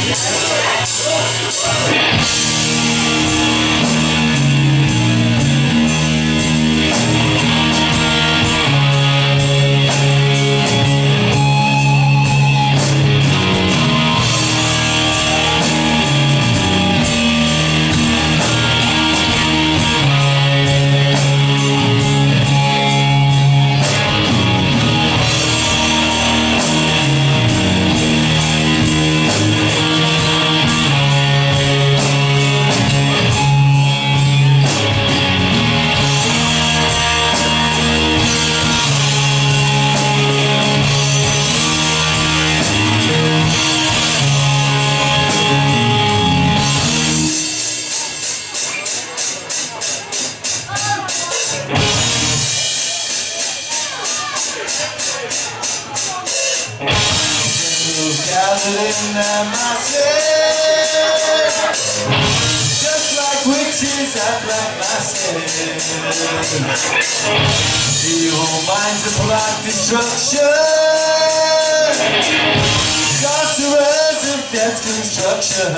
Gathered in their masses, just like witches at black masses. Evil minds of black destruction, sorcerers of death construction.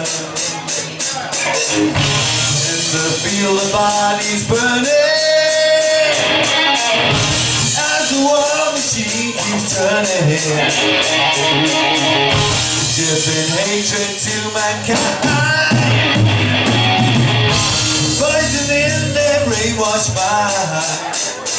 In the field the bodies burning, as the war machine keeps turning. Giving hatred to mankind, poisoning their brainwashed mind.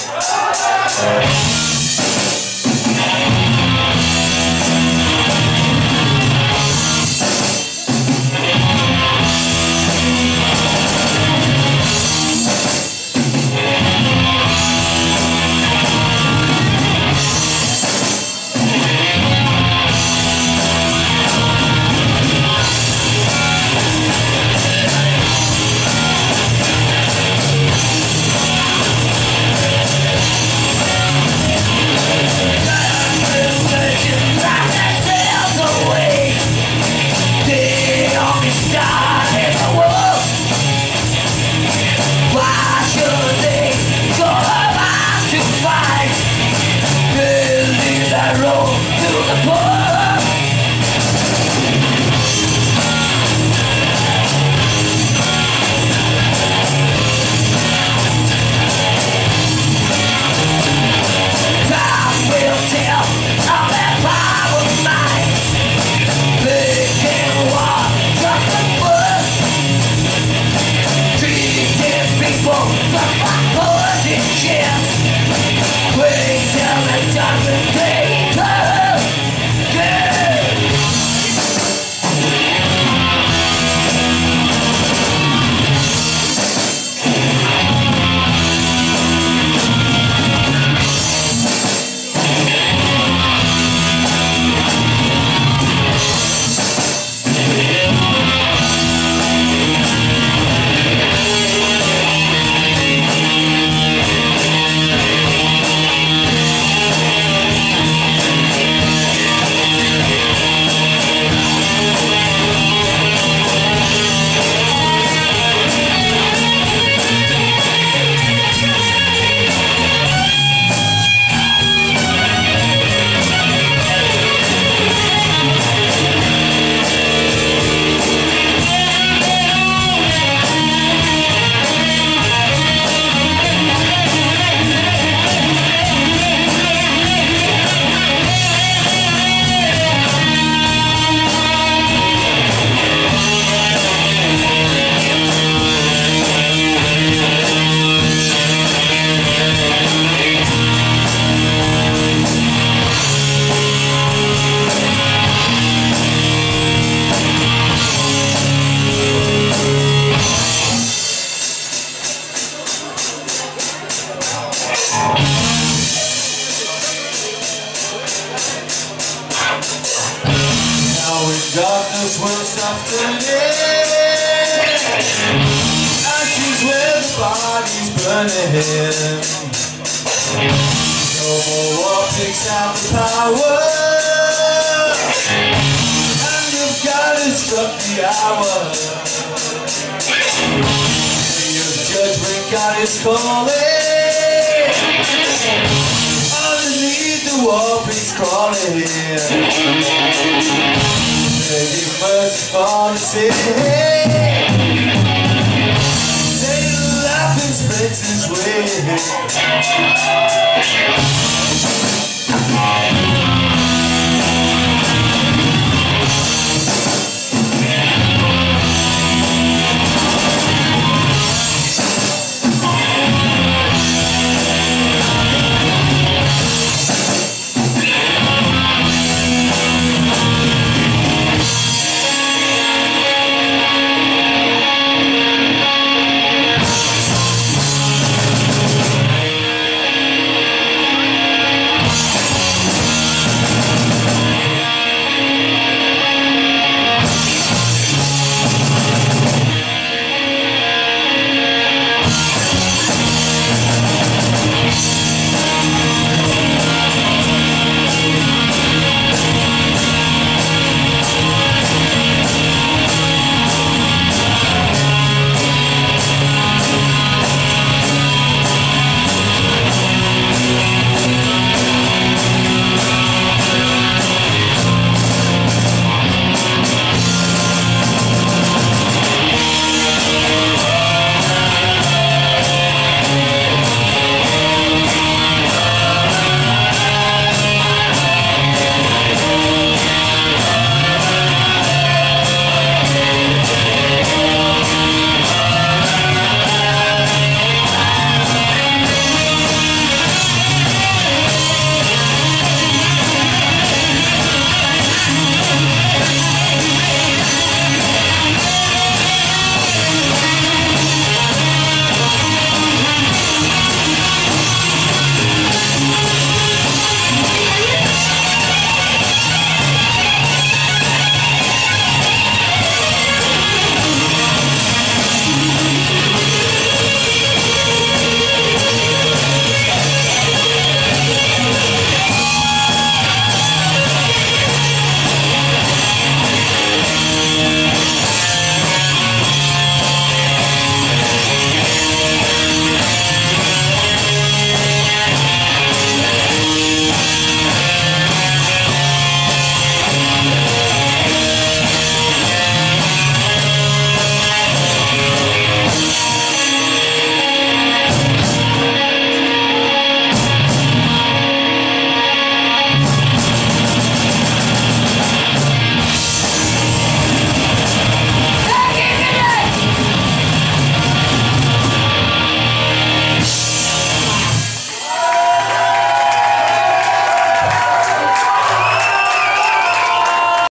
Darkness will stop turning, ashes where the body's burning. No more war picks out the power, and of God has struck the hour. Day of judgment God is calling, underneath the war pigs crawling. Mercy for to say, hey, say life is spreads his way.